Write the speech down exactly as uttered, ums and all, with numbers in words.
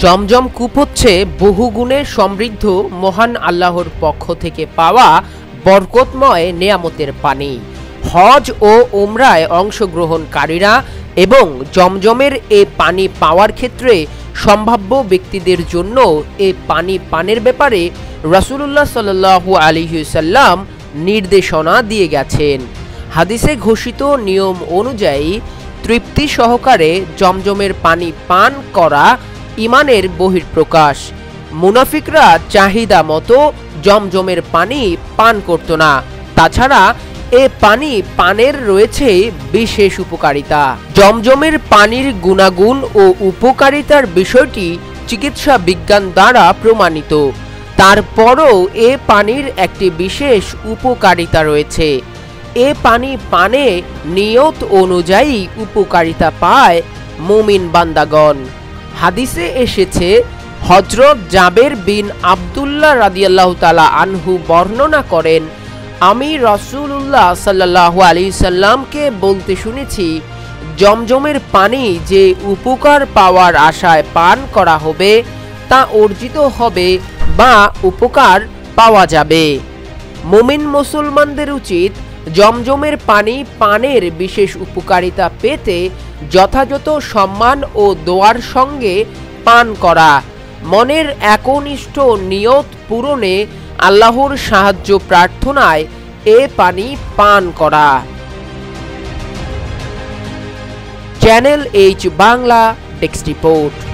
জমজম কূপ হচ্ছে বহুগুণে সমৃদ্ধ মহান আল্লাহর পক্ষ থেকে পাওয়া বরকতময় নেয়ামতের পানি। হজ ও উমরায় অংশগ্রহণকারীরা এবং জমজমের এ পানি পাওয়ার ক্ষেত্রে সম্ভাব্য ব্যক্তিদের জন্য এ পানি পানের ব্যাপারে রাসূলুল্লাহ সাল্লাল্লাহু আলাইহি ওয়াসাল্লাম নির্দেশনা দিয়ে গেছেন। হাদিসে ঘোষিত নিয়ম অনুযায়ী তৃপ্তি সহকারে জমজমের পানি পান করা ইমানের বহিঃপ্রকাশ। মুনাফিকরা চাহিদা মতো জমজমের পানি পান করত না। তাছাড়া এ পানি পানের রয়েছে বিশেষ উপকারিতা। জমজমের পানির গুণাগুণ ও উপকারিতার বিষয়টি চিকিৎসা বিজ্ঞান দ্বারা প্রমাণিত। তারপরও এ পানির একটি বিশেষ উপকারিতা রয়েছে। এ পানি পানে নিয়ত অনুযায়ী উপকারিতা পায় মুমিন বান্দাগণ। হাদিসে এসেছে, হযরত জাবের বিন আব্দুল্লাহ রাদিয়াল্লাহু তাআলা আনহু বর্ণনা করেন, আমি রাসূলুল্লাহ সাল্লাল্লাহু আলাইহি সাল্লামকে বলতে শুনেছি, জমজমের পানি যে উপকার পাওয়ার আশায় পান করা হবে তা অর্জিত হবে বা উপকার পাওয়া যাবে। মুমিন মুসলমানদের উচিত জমজমের পানি পানের বিশেষ উপকারিতা পেতে যথাযথ সম্মান ও দোয়ার সঙ্গে পান করা, মনের একনিষ্ঠ নিয়ত পূরণে আল্লাহর সাহায্য প্রার্থনায় এ পানি পান করা। Channel H Bangla desk report.